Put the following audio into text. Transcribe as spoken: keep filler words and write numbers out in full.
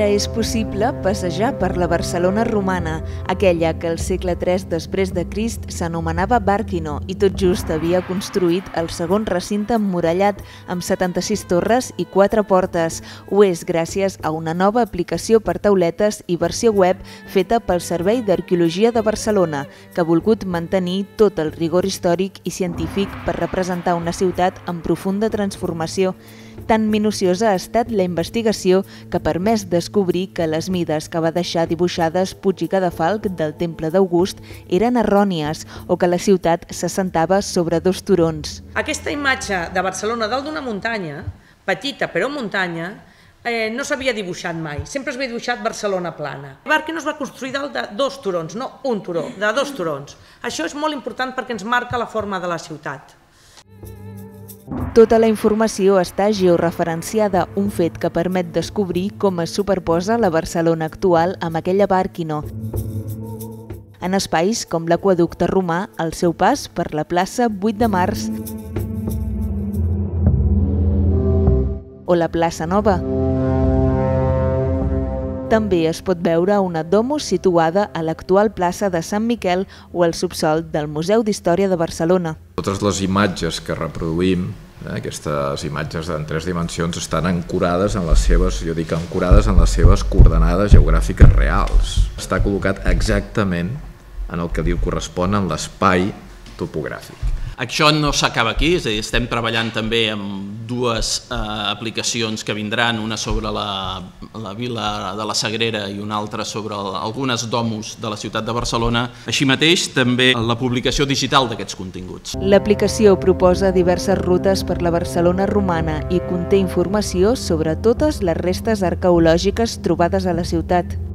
Ara és possible passejar per la Barcelona romana, aquella que al segle tres després de Crist s'anomenava Bàrquino i tot just havia construït el segon recinte emmurallat amb setanta-sis torres i quatre portes. Ho és gràcies a una nova aplicació per tauletes i versió web feta pel Servei d'Arqueologia de Barcelona, que ha volgut mantenir tot el rigor històric i científic per representar una ciutat en profunda transformació. Tan minuciosa ha estat la investigació que ha permès descobrir que les mides que va deixar dibuixades Puig i Cadafalch del Temple d'August eren errònies o que la ciutat s'assentava sobre dos turons. Aquesta imatge de Barcelona dalt d'una muntanya, petita però muntanya, eh, no s'havia dibuixat mai, sempre s'havia dibuixat Barcelona plana. Bàrquino es va construir dalt de dos turons, no un turó, de dos turons. Això és molt important perquè ens marca la forma de la ciutat. Tota la informació està georreferenciada, un fet que permet descobrir com es superposa la Barcelona actual amb aquella Bàrquino. En espais com l'Aqüeducte Romà, al seu pas per la plaça vuit de març o la plaça Nova. També es pot veure una domus situada a l'actual plaça de Sant Miquel o al subsòl del Museu d'Història de Barcelona. Totes les imatges que reproduïm, eh, aquestes imatges en tres dimensions, estan ancorades en les seves, jo dic ancorades en les seves coordenades geogràfiques reals. Està col·locat exactament en el que li correspon en l'espai topogràfic. Això no s'acaba aquí, és a dir, estem treballant també amb dues eh, aplicacions que vindran, una sobre la, la vila de la Sagrera i una altra sobre el, algunes domus de la ciutat de Barcelona. Així mateix, també la publicació digital d'aquests continguts. L'aplicació proposa diverses rutes per la Barcelona romana i conté informació sobre totes les restes arqueològiques trobades a la ciutat.